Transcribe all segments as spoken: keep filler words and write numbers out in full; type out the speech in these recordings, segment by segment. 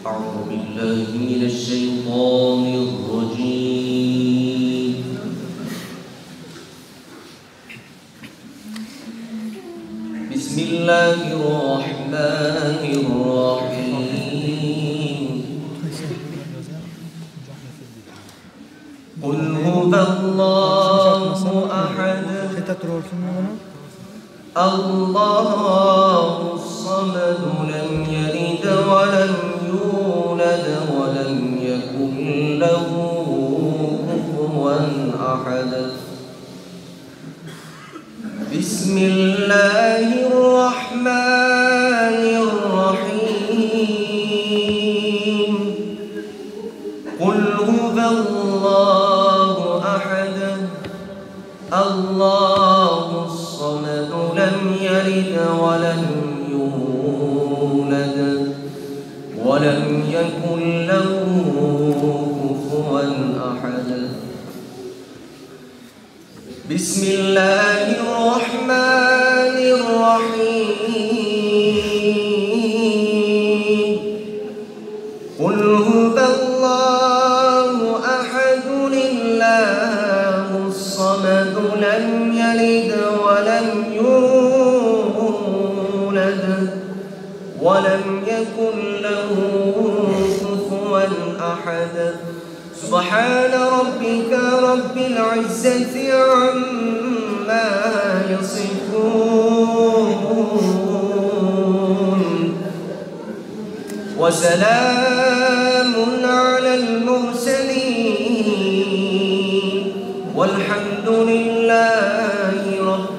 أعوذ بالله من الشيطان الرجيم. بسم الله الرحمن الرحيم. قل هو الله أحد الله الصمد لم يلد ولم يولد ولم يكن له كفوا أحد. بسم الله الرحمن الرحيم. قل هو الله أحد الله الصمد لم يلد ولم يولد ولم يكن له كفوا أحد. بسم الله الرحمن الرحيم. قل هو الله أحد الله الصمد لم يلد ولم يولد ولم يكن له كفوا أحد. سبحان ربك رب العزة عما يصفون وسلام على المرسلين والحمد لله رب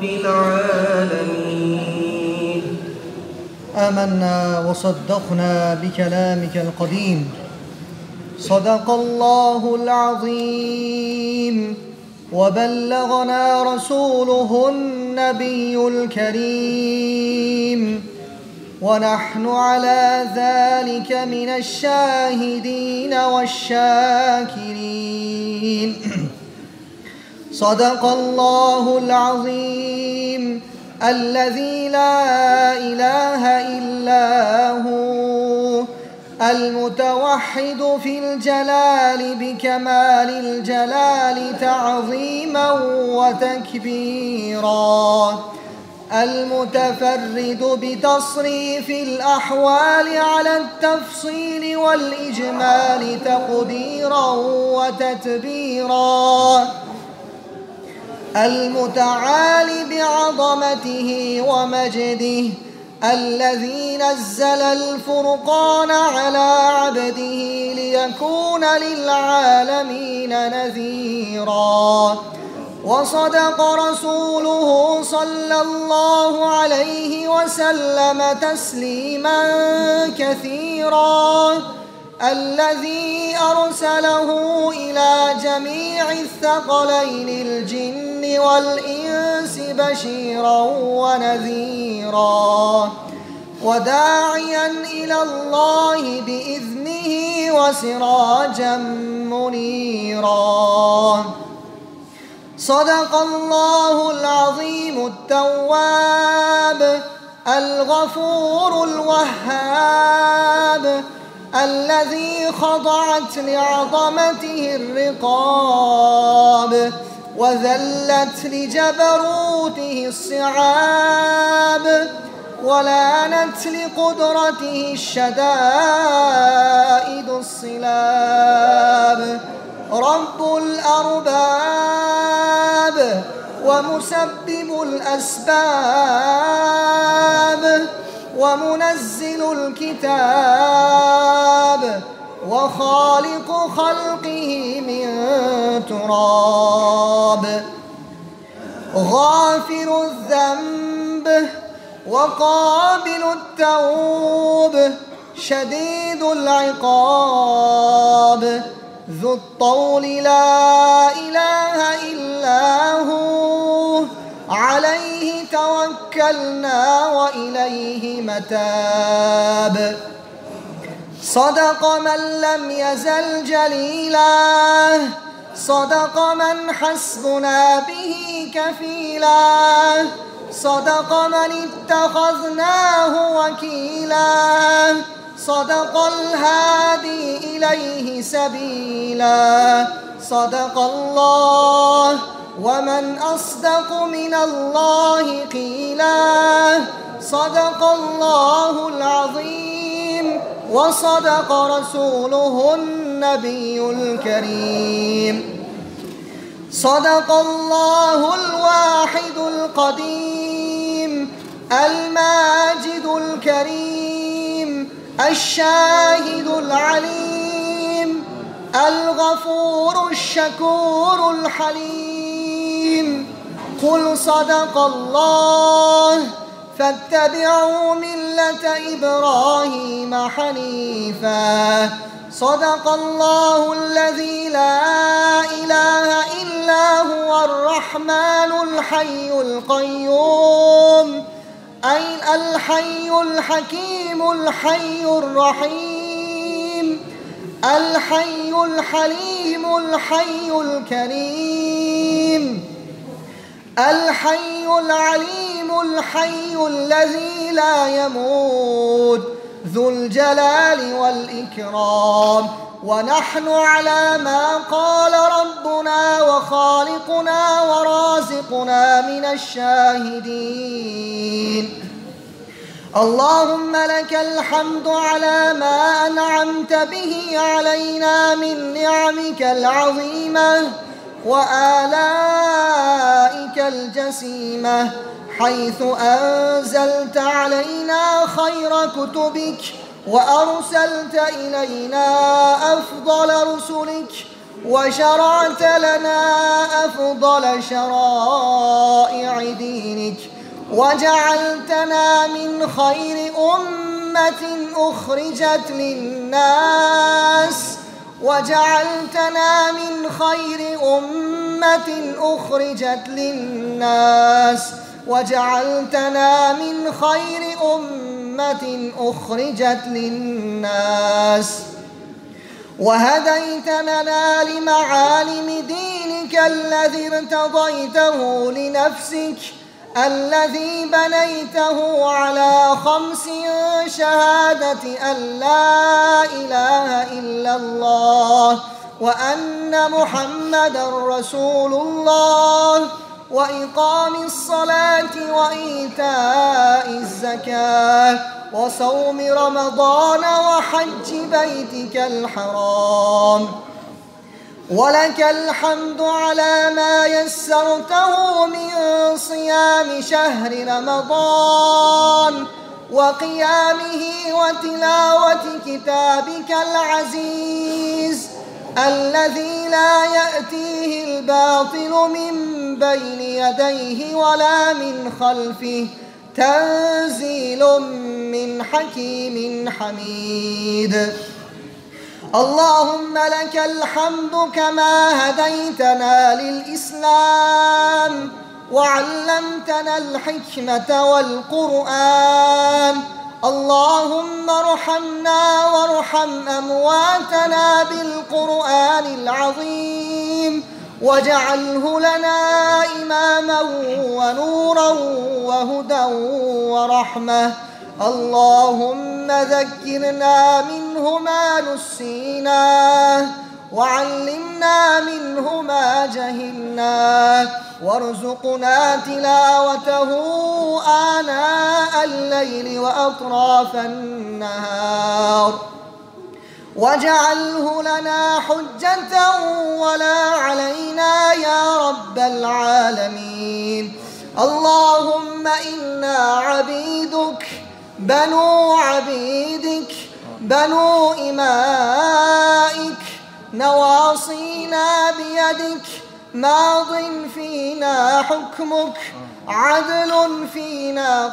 العالمين. آمنا وصدقنا بكلامك القديم. صدق الله العظيم وبلغنا رسوله النبي الكريم ونحن على ذلك من الشاهدين والشاكرين. صدق الله العظيم الذي لا إله إلا هو المتوحد في الجلال بكمال الجلال تعظيما وتكبيرا، المتفرد بتصريف الأحوال على التفصيل والإجمال تقديرا وتتبيرا، المتعالي بعظمته ومجده، الذي نزل الفرقان على عبده ليكون للعالمين نذيرا. وصدق رسوله صلى الله عليه وسلم تسليما كثيرا، الذي أرسله إلى جميع الثقلين الجن والإنس بشيرا ونذيرا، وداعيا إلى الله بإذنه وسراجا منيرا. صدق الله العظيم التواب الغفور الوهاب، الذي خضعت لعظمته الرقاب وذلت لجبروته الصعاب ولانت لقدرته الشدائد الصلاب. رب الأرباب ومسبب الأسباب ومنزل الكتاب وخالق خلقه من تراب، غافر الذنب وقابل التوب شديد العقاب، ذو الطول لا إله إلا هو، عليه توكلنا وإليه متاب. صدق من لم يزل جليلا، صدق من حسبنا به كفيلا، صدق من اتخذناه وكيلا، صدق الهادي إليه سبيلا. صدق الله ومن أصدق من الله قيلا. صدق الله العظيم وصدق رسوله النبي الكريم. صدق الله الواحد القديم الماجد الكريم الشاهد العليم الغفور الشكور الحليم. قل صدق الله فاتبعوا ملة إبراهيم حنيفا. صدق الله الذي لا إله إلا هو الرحمن الحي القيوم أي الحي الحكيم الحي الرحيم الحي الحليم الحي الكريم الحي العليم الحي الذي لا يموت ذو الجلال والإكرام. ونحن على ما قال ربنا وخالقنا ورازقنا من الشاهدين. اللهم لك الحمد على ما أنعمت به علينا من نعمك العظيمة وآلائك الجسيمة، حيث أنزلت علينا خير كتبك وأرسلت إلينا أفضل رسلك وشرعت لنا أفضل شرائع دينك، وجعلتنا من خير أمة أخرجت للناس وجعلتنا من خير أمة أخرجت للناس وجعلتنا من خير أمة أخرجت للناس وهديتنا لمعالم دينك الذي ارتضيته لنفسك، الذي بنيته على خمس: شهادة أن لا إله إلا الله وأن محمدًا رسول الله، وإقام الصلاة وإيتاء الزكاة وصوم رمضان وحج بيتك الحرام. ولك الحمد على ما يسرته من صيام شهر رمضان وقيامه وتلاوة كتابك العزيز الذي لا يأتيه الباطل من بين يديه ولا من خلفه، تنزيل من حكيم حميد. اللهم لك الحمد كما هديتنا للإسلام وعلمتنا الحكمة والقرآن. اللهم ارحمنا وارحم أمواتنا بالقرآن العظيم، واجعله لنا إماما ونورا وهدى ورحمة. اللهم ذكرنا منه ما نسيناه وعلمنا منه ما جهلنا، وارزقنا تلاوته آناء الليل وأطراف النهار، واجعله لنا حجة ولا علينا يا رب العالمين. اللهم إنا عبيدك بنو عبيدك بنو إمائك، نواصينا بيدك، ماض فينا حكمك، عدل فينا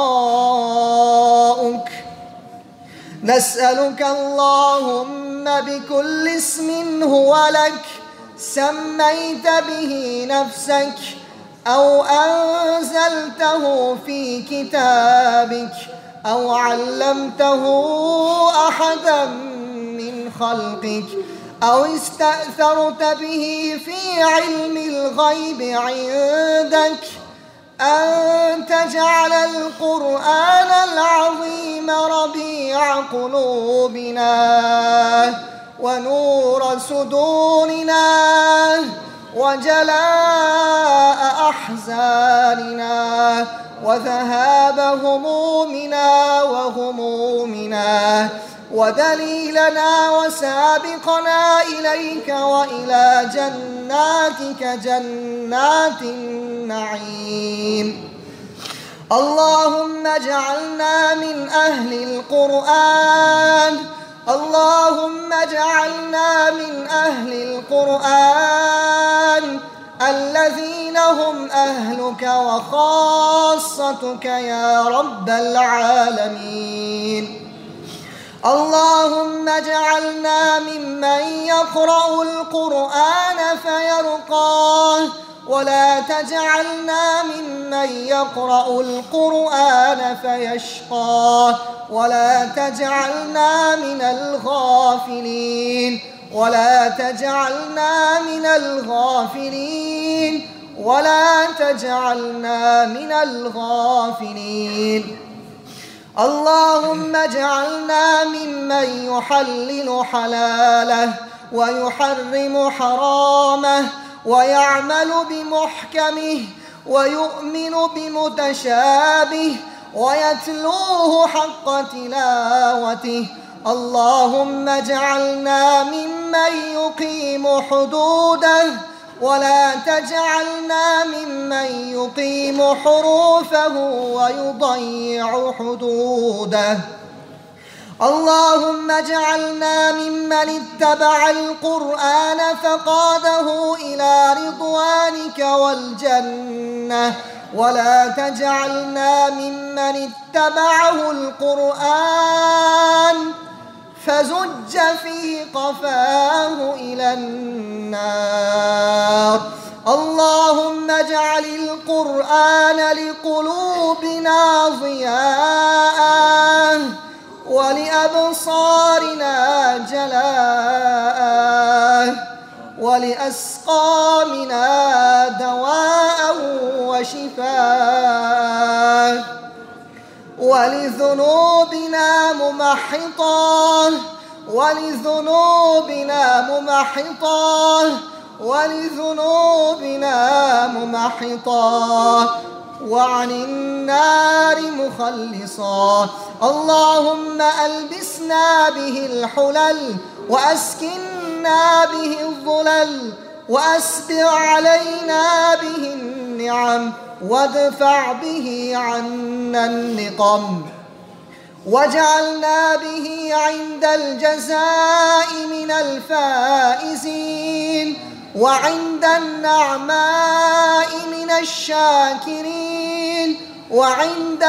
قضاؤك. نسألك اللهم بكل اسم هو لك سميت به نفسك أو أنزلته في كتابك أو علمته أحدا من خلقك أو استأثرت به في علم الغيب عندك أن تجعل القرآن العظيم ربيع قلوبنا ونور صدورنا وجلاء أحزاننا وذهاب همومنا وغمومنا ودليلنا وسابقنا إليك وإلى جناتك جنات النعيم. اللهم اجعلنا من أهل القرآن اللهم اجعلنا من أهل القرآن الذين هم أهلك وخاصتك يا رب العالمين. اللهم اجعلنا ممن يقرأ القرآن فيرقاه ولا تجعلنا ممن يقرأ القرآن فيشقاه ولا تجعلنا من الغافلين ولا تجعلنا من الغافلين ولا تجعلنا من الغافلين. اللهم اجعلنا ممن يحلل حلاله ويحرم حرامه ويعمل بمحكمه ويؤمن بمتشابه ويتلوه حق تلاوته. اللهم اجعلنا ممن يقيم حدوده ولا تجعلنا ممن يقيم حروفه ويضيع حدوده. اللهم اجعلنا ممن اتبع القرآن فقاده إلى رضوانك والجنة ولا تجعلنا ممن اتبعه القرآن فزج في قفاه إلى النار. اللهم اجعل القرآن لقلوبنا ضياء ولأبصارنا جلاء ولأسقامنا دواء وشفاء ولذنوبنا ممحطا ولذنوبنا ممحطا ولذنوبنا ممحطا وعن النار مخلصا. اللهم ألبسنا به الحلل وأسكننا به الظلل وأسبغ علينا به النعم وادفع به عنا النقم واجعلنا به عند الجزاء من الفائزين وعند النعماء من الشاكرين وعند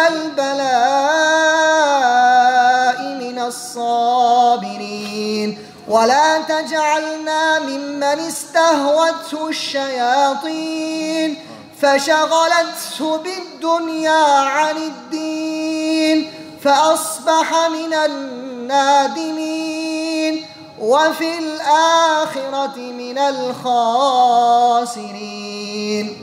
البلاء من الصابرين. ولا تجعلنا ممن استهوته الشياطين فشغلته بالدنيا عن الدين فأصبح من النادمين وفي الآخرة من الخاسرين.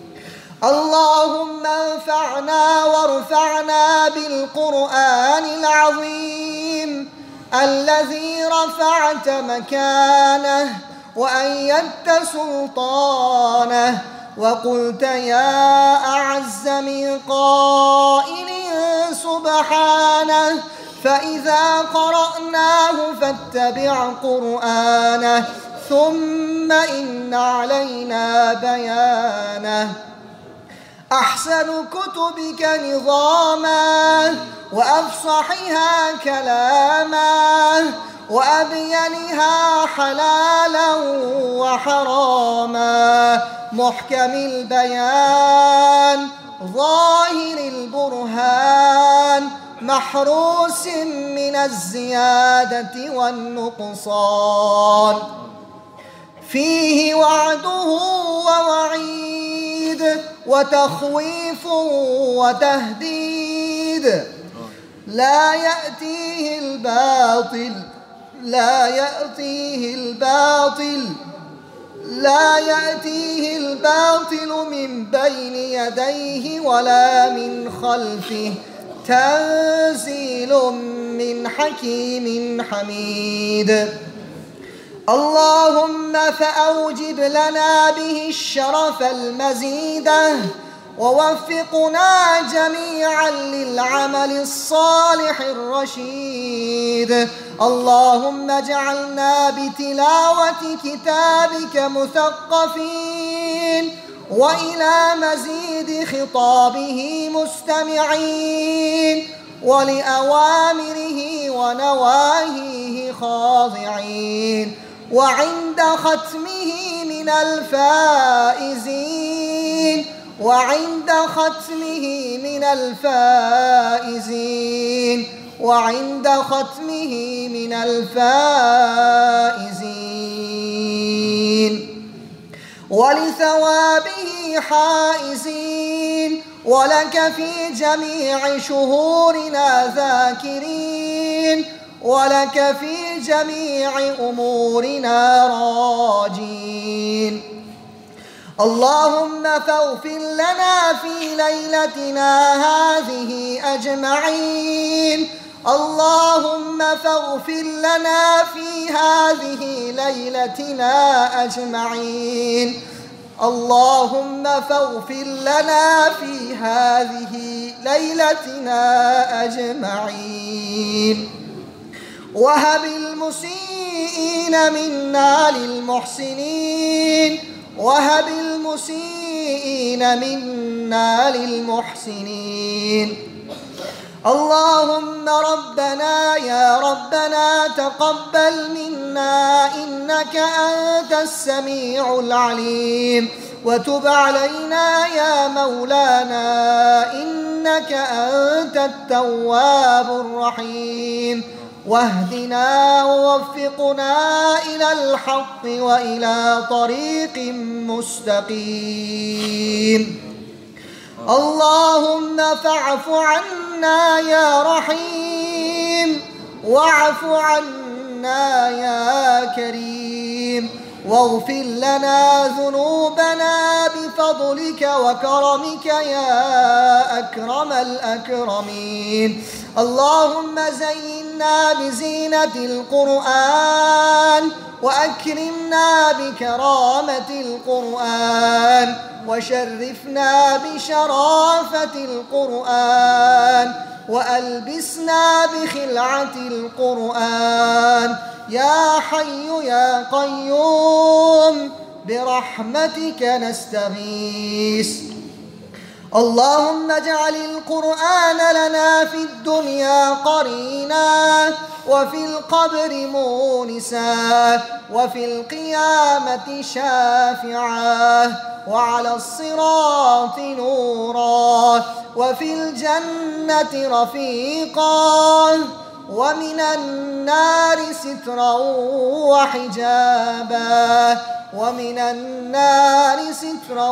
اللهم انفعنا وارفعنا بالقرآن العظيم الذي رفعت مكانه وأيدت سلطانه وقلت يا أعز من قائل سبحانه فإذا قرأناه فاتبع قرآنه ثم إن علينا بيانه. أحسن كتبك نظاما وأفصحها كلاما وأبينها حلالا وحراما محكم البيان ظاهر البرهان محروس من الزيادة والنقصان فيه وعده ووعيد وتخويف وتهديد لا يأتيه الباطل لا يأتيه الباطل لا يأتيه الباطل من بين يديه ولا من خلفه تنزيل من حكيم حميد. اللهم فأوجب لنا به الشرف المزيده ووفقنا جميعا للعمل الصالح الرشيد. اللهم اجعلنا بتلاوة كتابك مثقفين وإلى مزيد خطابه مستمعين ولأوامره ونواهيه خاضعين، وعند ختمه من الفائزين وعند ختمه من الفائزين وعند ختمه من الفائزين ولثوابه حائزين، ولك في جميع شهورنا ذاكرين، ولك في جميع أمورنا راجين. اللهم فاغفر لنا في ليلتنا هذه أجمعين. اللهم فاغفر لنا في هذه ليلتنا أجمعين. اللهم فاغفر لنا في هذه ليلتنا أجمعين. وهب المسيئين منا للمحسنين، وهب المسيئين منا للمحسنين. اللهم ربنا يا ربنا تقبل منا إنك أنت السميع العليم، وتب علينا يا مولانا إنك أنت التواب الرحيم، واهدنا ووفقنا إلى الحق وإلى طريق مستقيم. اللهم فاعف عنا يا رحيم، واعف عنا يا كريم، واغفر لنا ذنوبنا بفضلك وكرمك يا أكرم الأكرمين. اللهم زينا بزينة القرآن، وأكرمنا بكرامة القرآن، وشرفنا بشرافة القرآن، وألبسنا بخلعة القرآن. يا حي يا قيوم برحمتك نستغيث. اللهم اجعل القرآن لنا في الدنيا قرينا، وفي القبر مونسا، وفي القيامة شافعا، وعلى الصراط نورا، وفي الجنة رفيقا، ومن النار سترا وحجابا، ومن النار سترا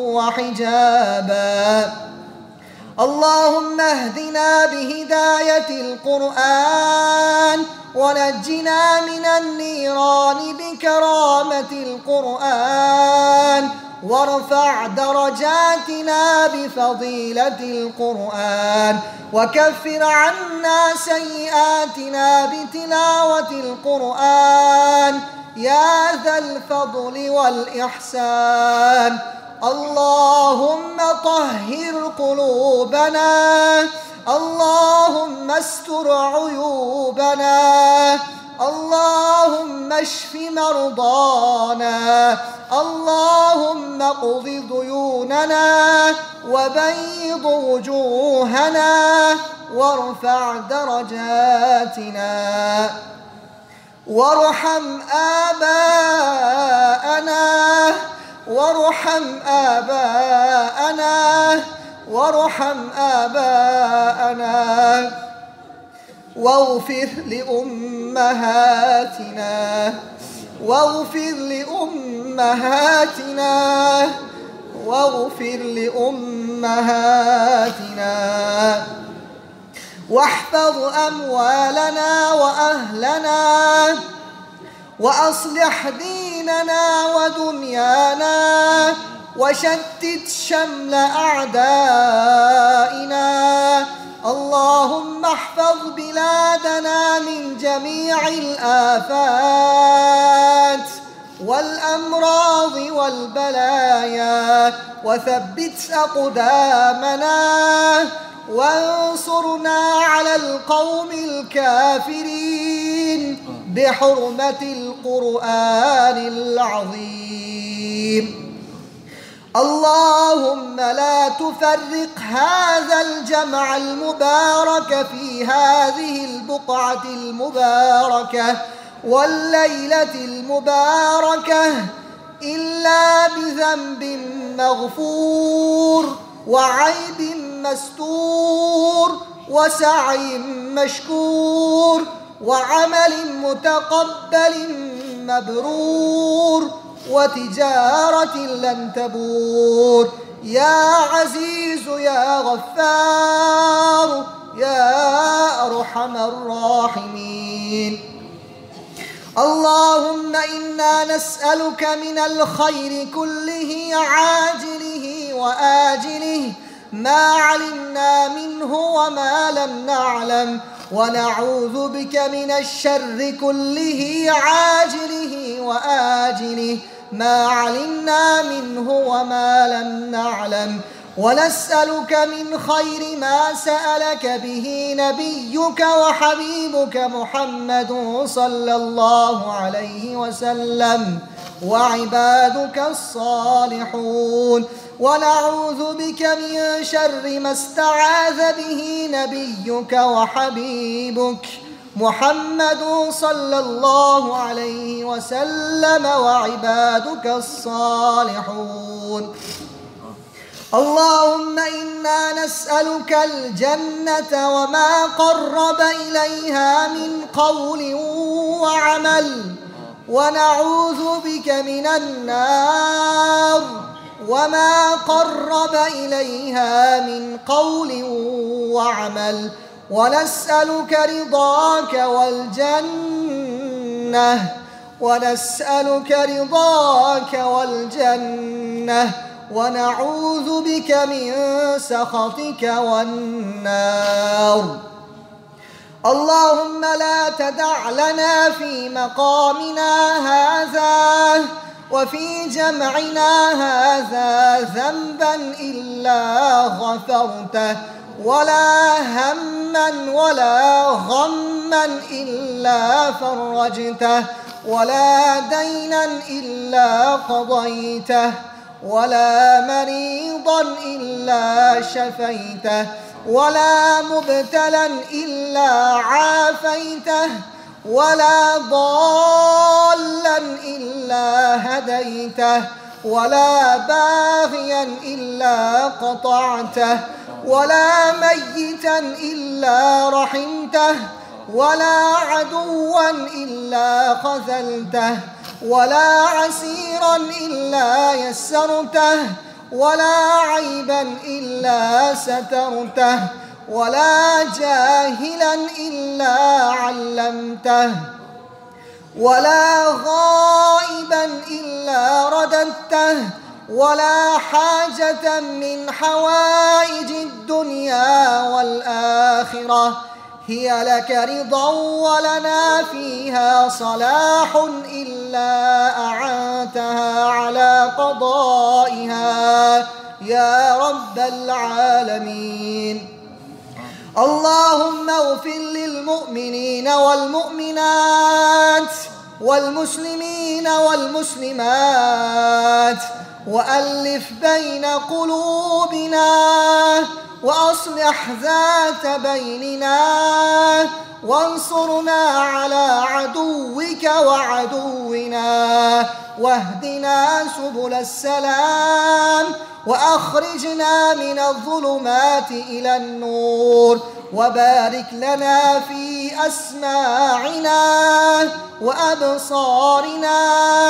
وحجابا. اللهم اهدنا بهداية القرآن، ونجنا من النيران بكرامة القرآن، وارفع درجاتنا بفضيلة القرآن، وكفر عنا سيئاتنا بتلاوة القرآن يا ذا الفضل والإحسان. اللهم طهر قلوبنا، اللهم استر عيوبنا، اللهم اشف مرضانا، اللهم اقض ديوننا، وبيض وجوهنا، وارفع درجاتنا، وارحم آباءنا، وارحم آباءنا، وارحم آباءنا، واغفر لأمهاتنا، واغفر لأمهاتنا، واغفر لأمهاتنا، واحفظ أموالنا وأهلنا، وأصلح ديننا ودنيانا وشتت شمل أعدائنا. اللهم احفظ بلادنا من جميع الآفات والأمراض والبلايا، وثبت أقدامنا وانصرنا على القوم الكافرين بحرمة القرآن العظيم. اللهم لا تفرق هذا الجمع المبارك في هذه البقعة المباركة والليلة المباركة إلا بذنب مغفور وعيب مستور وسعي مشكور وعمل متقبل مبرور وتجارة لن تبور، يا عزيز يا غفار يا أرحم الراحمين. اللهم إنا نسألك من الخير كله عاجله وآجله ما علمنا منه وما لم نعلم، ونعوذ بك من الشر كله عاجله وآجله ما علمنا منه وما لم نعلم، ونسألك من خير ما سألك به نبيك وحبيبك محمد صلى الله عليه وسلم وعبادك الصالحون، ونعوذ بك من شر ما استعاذ به نبيك وحبيبك محمد صلى الله عليه وسلم وعبادك الصالحون. اللهم إنا نسألك الجنة وما قرب إليها من قول وعمل، ونعوذ بك من النار وما قرب إليها من قول وعمل، ونسألك رضاك والجنة ونسألك رضاك والجنة ونعوذ بك من سخطك والنار. اللهم لا تدع لنا في مقامنا هذا وفي جمعنا هذا ذنبا إلا غفرته، ولا هما ولا غما إلا فرجته، ولا دينا إلا قضيته، ولا مريضا إلا شفيته، ولا مبتلا إلا عافيته، ولا ضالا إلا هديته، ولا باغيا إلا قطعته، ولا ميتا إلا رحمته، ولا عدوا إلا خذلته، ولا عسيرا إلا يسرته، ولا عيبا إلا سترته، ولا جاهلا إلا علمته، ولا غائبا إلا رددته، ولا حاجة من حوائج الدنيا والآخرة هي لك رضا ولنا فيها صلاح إلا أعنتها على قضائها يا رب العالمين. اللهم اغفر للمؤمنين والمؤمنات والمسلمين والمسلمات، وألف بين قلوبنا، وأصلح ذات بيننا، وانصرنا على عدوك وعدونا، واهدنا سبل السلام، وأخرجنا من الظلمات إلى النور، وبارك لنا في أسماعنا وأبصارنا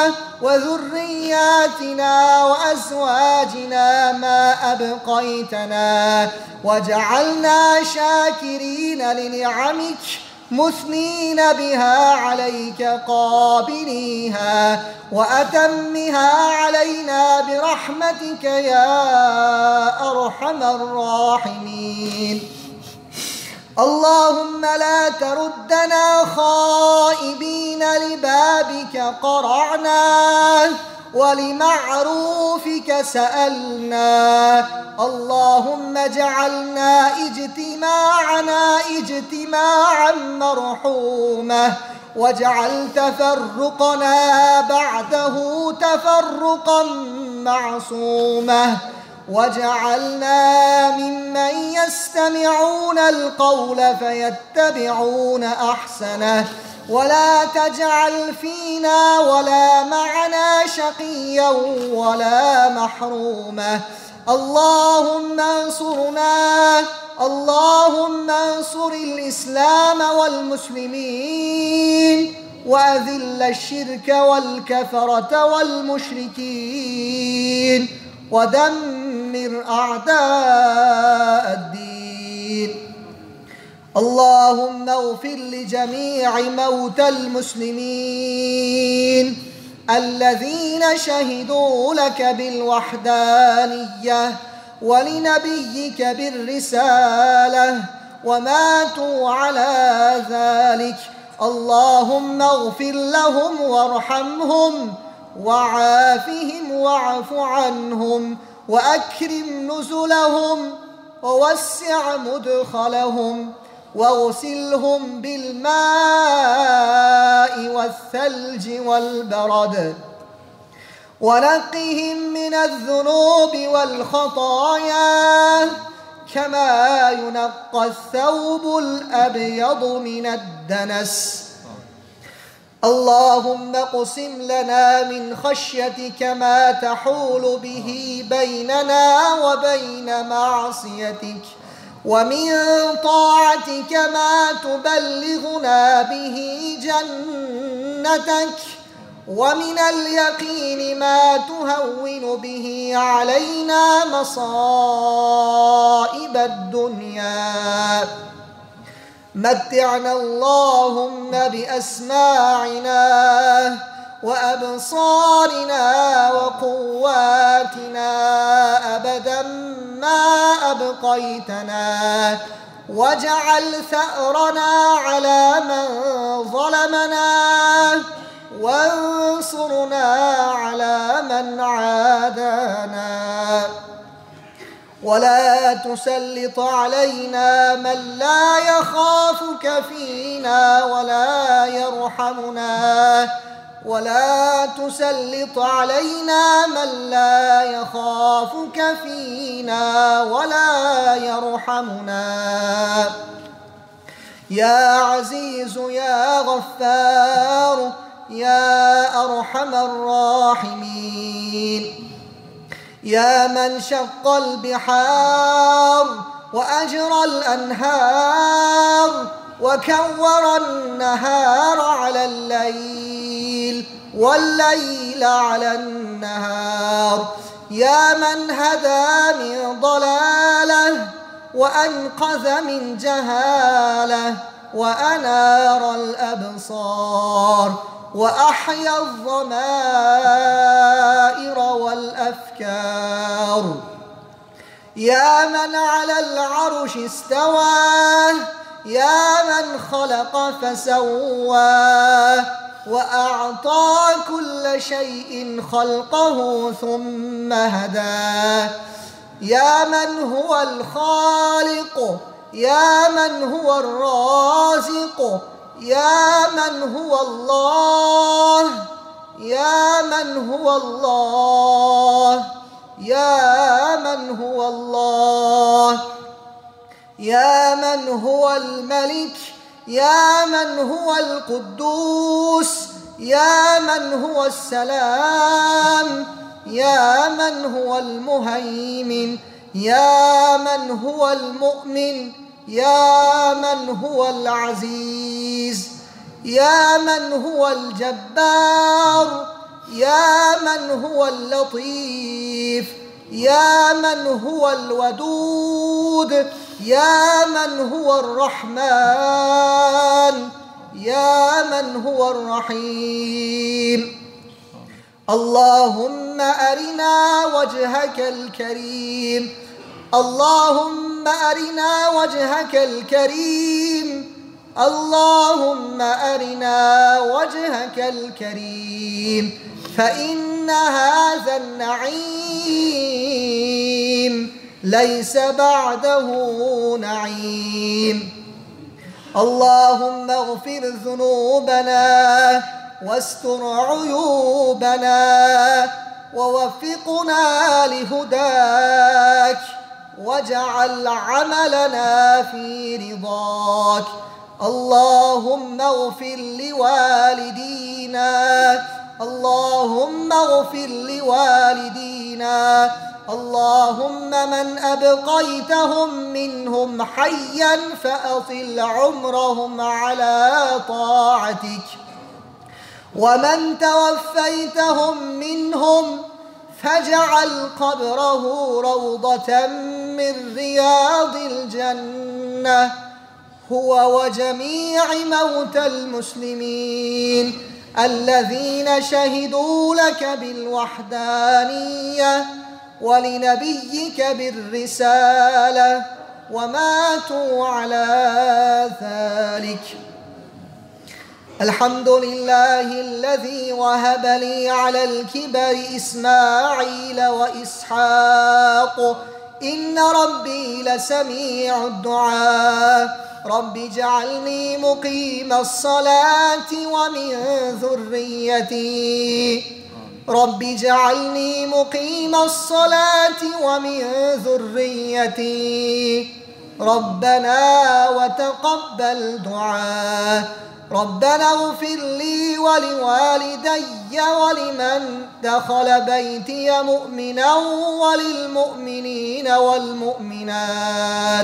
وذرياتنا وأزواجنا ما أبقيتنا، واجعلنا شاكرين لنعمك مثنين بها عليك قابليها وأتمها علينا برحمتك يا أرحم الراحمين. اللهم لا تردنا خائبين لبابك قرعنا ولمعروفك سألنا. اللهم اجعلنا اجتماعنا اجتماعا مرحومة واجعل تفرقنا بعده تفرقا معصومة واجعلنا ممن يستمعون القول فيتبعون أحسنه ولا تجعل فينا ولا معنا شقيا ولا محروما. اللهم انصرنا اللهم انصر الإسلام والمسلمين وأذل الشرك والكفرة والمشركين ودمر أعداء الدين. اللهم اغفر لجميع موتى المسلمين الذين شهدوا لك بالوحدانية ولنبيك بالرسالة وماتوا على ذلك. اللهم اغفر لهم وارحمهم وعافهم واعف عنهم وأكرم نزلهم ووسع مدخلهم واغسلهم بالماء والثلج والبرد ونقهم من الذنوب والخطايا كما ينقى الثوب الأبيض من الدنس. اللهم اقسم لنا من خشيتك ما تحول به بيننا وبين معصيتك ومن طاعتك ما تبلغنا به جنتك ومن اليقين ما تهون به علينا مصائب الدنيا. متعنا اللهم بأسماعنا وأبصارنا وقواتنا أبدا ما أبقيتنا واجعل ثأرنا على من ظلمنا وانصرنا على من عادانا ولا تسلط علينا من لا يخافك فينا ولا يرحمنا ولا تسلط علينا من لا يخافك فينا ولا يرحمنا. يا عزيز يا غفار يا أرحم الراحمين. يا من شق البحار وأجرى الأنهار وكور النهار على الليل والليل على النهار. يا من هدى من ضلاله وأنقذ من جهاله وأنار الأبصار وأحيا الضمائر والأفكار. يا من على العرش استوى يا من خلق فسوى وأعطى كل شيء خلقه ثم هدى. يا من هو الخالق يا من هو الرازق يا من هو الله يا من هو الله يا من هو الله يا من هو الملك يا من هو القدوس يا من هو السلام يا من هو المهيمن يا من هو المؤمن يا من هو العزيز يا من هو الجبار يا من هو اللطيف يا من هو الودود يا من هو الرحمن يا من هو الرحيم. اللهم أرنا وجهك الكريم اللهم أرنا وجهك الكريم اللهم أرنا وجهك الكريم فإن هذا النعيم ليس بعده نعيم. اللهم اغفر ذنوبنا واستر عيوبنا ووفقنا لهداك واجعل عملنا في رضاك. اللهم اغفر لوالدينا اللهم اغفر لوالدينا اللهم من أبقيتهم منهم حيا فأطل عمرهم على طاعتك ومن توفيتهم منهم فاجعل قبره روضة من رياض الجنة هو وجميع موتى المسلمين الذين شهدوا لك بالوحدانية ولنبيك بالرسالة وماتوا على ذلك. الحمد لله الذي وهب لي على الكبر إسماعيل وإسحاق إن ربي لسميع الدعاء. رب اجعلني مقيم الصلاة ومن ذريتي رب اجعلني مقيم الصلاة ومن ذريتي ربنا وتقبل دعاء. ربنا اغفر لي ولوالدي ولمن دخل بيتي مؤمنا وللمؤمنين والمؤمنات.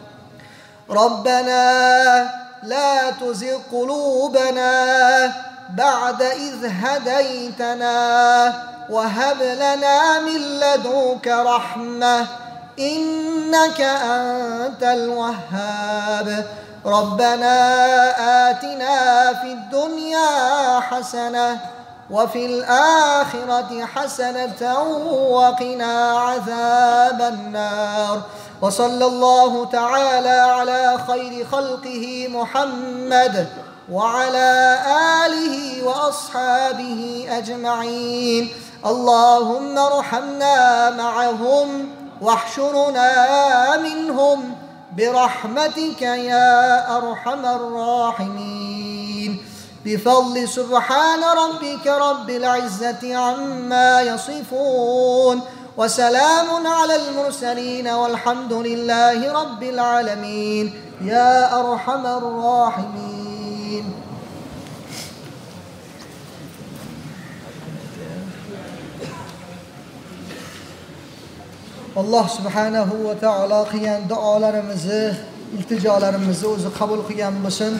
ربنا لا تزغ قلوبنا بعد إذ هديتنا وهب لنا من لدنك رحمة إنك أنت الوهاب. ربنا آتنا في الدنيا حسنة وفي الآخرة حسنة وقنا عذاب النار. وصلى الله تعالى على خير خلقه محمد وعلى آله وأصحابه أجمعين. اللهم ارحمنا معهم واحشرنا منهم برحمتك يا أرحم الراحمين. بفضل سبحان ربك رب العزة عما يصفون وسلام على المرسلين والحمد لله رب العالمين يا أرحم الراحمين. Allah subhanahu va taolo qilgan duolarimizni, iltijolarimizni o'zi qabul qilgan bo'lsin.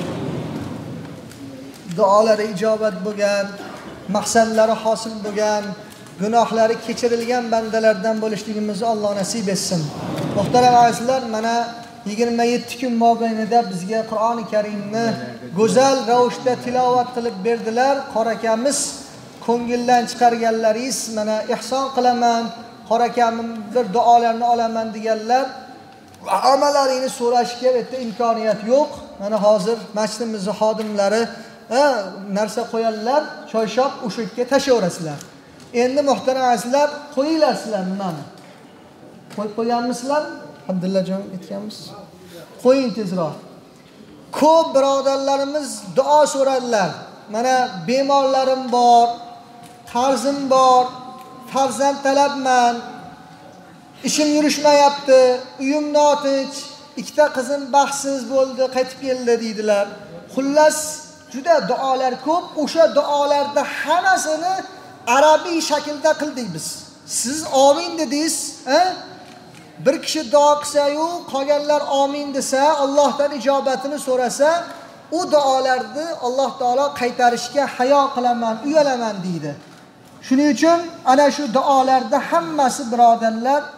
Duolari ijobat bo'lgan, maqsadlari hosil bo'lgan, gunohlari kechirilgan bandalardan bo'lishligimizni Alloh nasib etsin. Muhtaram azizlar, mana yigirma yetti kun mobaynida bizga Qur'oni Karimni go'zal ravishda tilovat qilib berdilar. Qora akamiz ko'ngildan chiqarganlaringiz, mana ihson qilaman, Qora akamning bir duolarni olaman deganlar, amalaringni so'rashga bitta imkoniyat yo'q. Mana hozir masjidimizning xodimlari narsa qo'yadilar, choyshab o'sha yerga tashlayverasizlar. Endi muhtaram azizlar, qo'yinglar sizlar nimani? Qo'yib qo'yganmisizlar? Alhamdulillah jon aytganmiz. Qo'ying tezroq. Ko'p birodarlarimiz duo so'radilar. Mana bemorlarim bor, qarzim bor, farzand talabman, ishim yurishmayapti, uyim notinch, ikkita qizim baxtsiz bo'ldi, qaytib keldi deydilar. Xullas juda duolar ko'p. O'sha duolarda hammasini arabiy shaklda qildik biz. Siz amin dedingiz, ha? Bir kishi duo qilsa-yu, qolganlar amin desa, Allohdan ijobatini so'rasa, u duolarni Alloh taolo qaytarishga hayo qilaman, uyalaman deydi. Shuning uchun ana shu duolarda hammasi birodarlar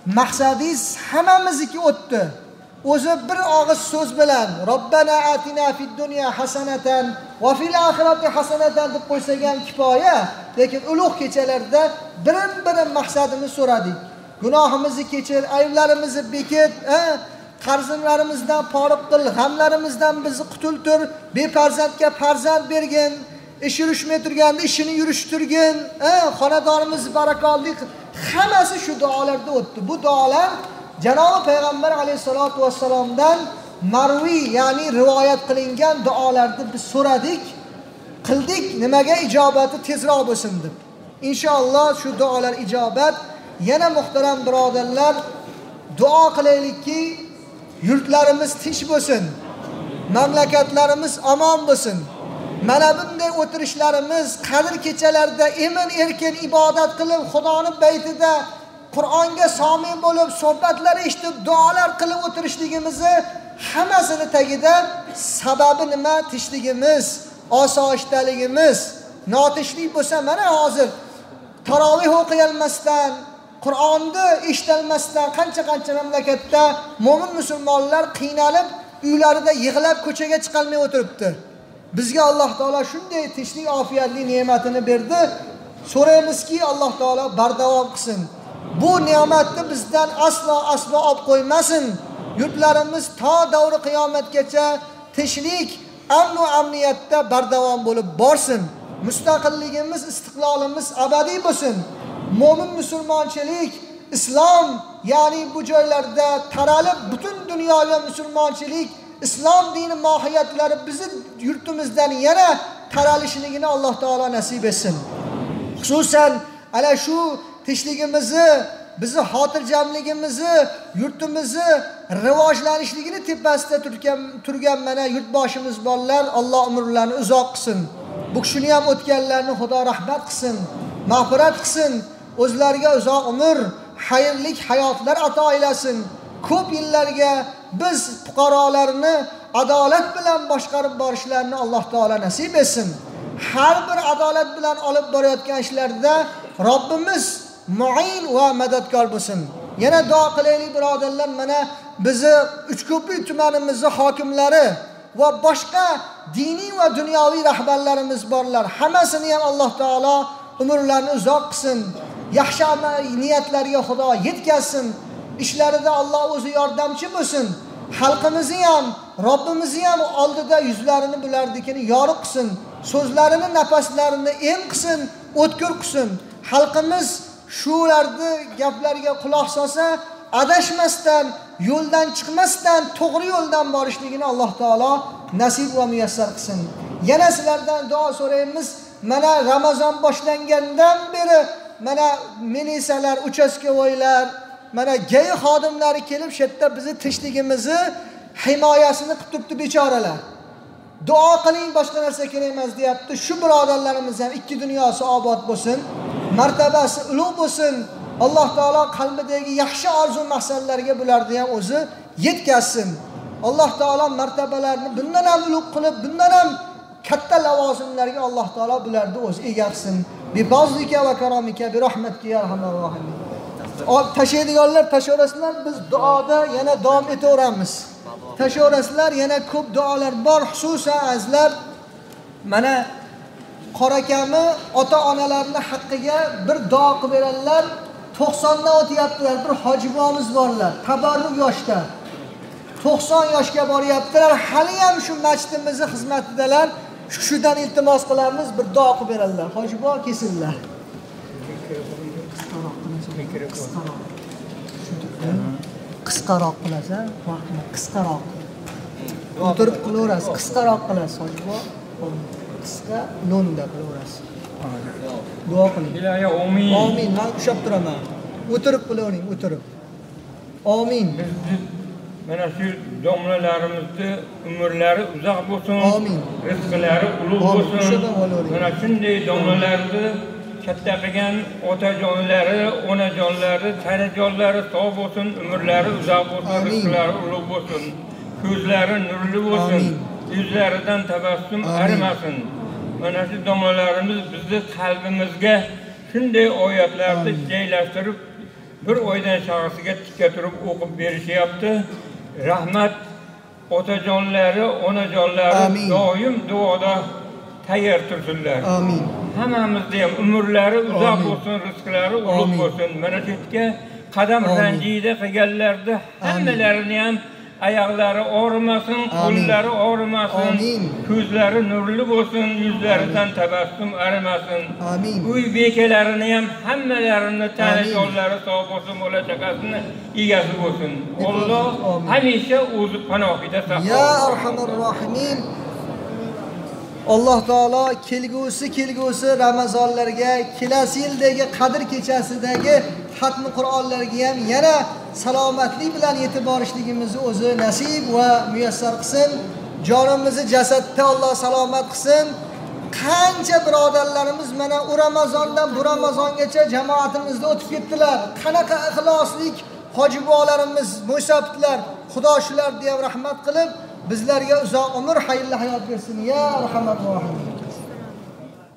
maqsadingiz hammamizniki o'tdi. O'zi bir og'iz so'z bilan Robbana atina fid dunya hasanatan va fil oxirati hasanatan deb qo'ysak ham kifoya, lekin ulug' kechalarda birin-birin maqsadimizni so'radik. Gunohimizni kechir, ayblarimizni bekit, qarzlarimizdan forig' qil, g'amlarimizdan bizni qutultir, befarzandga farzand bergin, ish yurishmay turganda ishini yurishtirgin, xonadonimiz barakotli, hammasi shu duolarda o'tdi. Bu duolar Janobi Payg'ambar alayhisolatu vassalomdan marviy, ya'ni rivoyat qilingan duolarni biz so'radik, qildik, nimaga ijobati tezroq bo'lsin deb. Inshaalloh shu duolar ijobat. Yana muhtaram birodarlar, duo qilaylikki, yurtlarimiz tinch bo'lsin, mamlakatlarimiz omon bo'lsin. Mana bunday o'tirishlarimiz, qadr kechalarda emin-erkin ibodat qilib, Xudoning baytida Qur'onga somin bo'lib, suhbatlar eshitib, duolar qilib o'tirishligimizni hammasini tagida sababi nima? Tinchligimiz, osoyishtaligimiz. Notinchlik bo'lsa, mana hozir tarovih o'qiyolmasdan, Qur'onni eshitilmasdan qancha-qancha mamlakatda mo'min musulmonlar qiynalib, uylarida yig'lab ko'chaga chiqolmay o'tiribdi. Bizga Alloh taolo shunday tinchlik, ofiyatli ne'matini berdi. So'raymizki, Alloh taolo bardavom qilsin. Bu ne'matni bizdan aslo aslo olib qo'ymasin. Yurtlarimiz to davri qiyomatgacha tinchlik, amn va amniyatda bardavom bo'lib borsin. Mustaqilligimiz, istiqlolimiz abadiy bo'lsin. Mo'min musulmonchilik, islom, ya'ni bu joylarda taralib butun dunyoga musulmonchilik, islom dini mohiyatlari bizni yurtimizdan yana taralishligini Alloh taolo nasib etsin. Xususan ana shu tinchligimizni, bizni xotirjamligimizni, yurtimizni rivojlanishligini tepasida turgan turgan mana yurtboshimiz borlar, Alloh umrlarini uzoq qilsin. Bu kishini ham o'tganlarni Xudo rahmat qilsin, mag'firat qilsin, o'zlariga uzoq umr, xayrli hayotlar ato aylasin. Ko'p yillarga biz fuqarolarni adolat bilan boshqarib borishlarini Alloh taolo nasib etsin. Har bir adolat bilan olib borayotgan ishlarda Robbimiz mu'in va madadkor bo'lsin. Yana duo qilaylik birodarlar, mana bizni Uchko'prik tumanimizning hokimlari va boshqa diniy va dunyoviy rahbarlarimiz borlar. Hammasini ham Alloh taolo umrlarini uzoq qilsin. Yaxshi niyatlariga Xudo yetkazsin. Ishlarida Alloh o'zi yordamchi bo'lsin. Xalqimizni ham, Robbimizni ham oldida yuzlarini bulardikini yoriq qilsin. So'zlarini, nafaslarini em qilsin, o'tkir qilsin. Xalqimiz shularni gaplariga quloq solsa, adashmasdan, yo'ldan chiqmasdan, to'g'ri yo'ldan borishligini Alloh taolo nasib va muyassar qilsin. Yana sizlardan duo so'raymiz. Mana Ramazon boshlangandan beri mana militsiyalar, uchastkovoylar, mana gay xodimlari kelib shu yerda bizni tinchligimizni himoyasini qilib turibdi bechoralar. Duo qiling, boshqa narsa kerak emas deyapti. Shu birodarlarimiz ham ikki dunyosi obod bo'lsin, martabasi ulug' bo'lsin. Alloh taolo qalbidagi yaxshi orzu maqsadlarga bularni ham o'zi yetkazsin. Alloh taolo martabalarni bundan ham ulug' qilib, bundan ham katta lavozimlarga Alloh taolo bularni o'zi ega qilsin. Bi bazlika va karomika bi rahmatika ya arhamar rohimin. Tashlaydiganlar tashaverasizlar, biz duoda yana davom etaveramiz. Tashaverasizlar, yana ko'p duolar bor, xususan azizlar. Mana qorakami ota-onalarning haqqiga bir duo qilib beradilar. to'qsondan o'tyaptilar, bir hoji bobomiz borlar, tabarruk yoshda. to'qson yoshga boryaptilar, hali ham shu masjidimizning xizmatidalar. Shudan iltimos qilamiz, bir duo qilib beradilar. Hoji bobo kesillar. Qisqaroq qilasan, vaqtni qisqaroq. O'tirib qilaverasiz, qisqaroq qilasiz, hoji bobo. Qisqa lo'nda qilaverasiz. Duo qiling. Ilohi amin. Amin. Men ushab turaman. O'tirib qilavering, o'tirib. Amin. Mana shu domlalarimizni umrlari uzoq bo'lsin. Amin. Rizqlari ulug' bo'lsin. Mana shunday domlalarni katta qilgan otajonlari, onajonlari, tanajonlari sog' bo'lsin, umrlari uzoq bo'lsin, rizqlari ulug' bo'lsin. Ko'zlari nurli bo'lsin. Yuzlaridan tabassum arimasin. Mana shu domlalarimiz bizni qalbimizga shunday oyatlarni joylashtirib bir oydan şahsiga tikka turib o'qib berishyapti. Rahmat otajonlari, onajonlari doim duoda tayyor tursinlar. Amin. Hammamizda ham umrlari uzoq bo'lsin, rizqlari ulug' bo'lsin. Mana shu yerga qadam ranjida qilganlarda hammalarini ham oyoqlari og'rimasin, qo'llari og'rimasin, ko'zlari nurli bo'lsin, yuzlaridan tabassum arimasin. Amin. Uy bekalarini ham hammalarini tanijonlari sog' bo'lsin, bola chaqasini egasi bo'lsin. Alloh hamisha o'zi panohida saqlasin. Ya Arhamur Rohimin. Alloh taolo kelgusi kelgusi Ramazonlarga, kelasi yildagi Qadr kechasidagi xatmi Qur'onlarga ham yana salomatlik bilan yetib borishligimizni o'zi nasib va muyassar qilsin. Jonimizni jasadda Alloh salomat qilsin. Qancha birodarlarimiz mana u Ramazondan bu Ramazongacha jamoatimizda o'tib ketdilar. Qanaqa ixloslik hoji bobolarimiz mo'ysabitlar, Xudo shularga ham rahmat qilib bizlarga uzoq umr, xayrli hayot bersin. Ya Arhamar Rohim.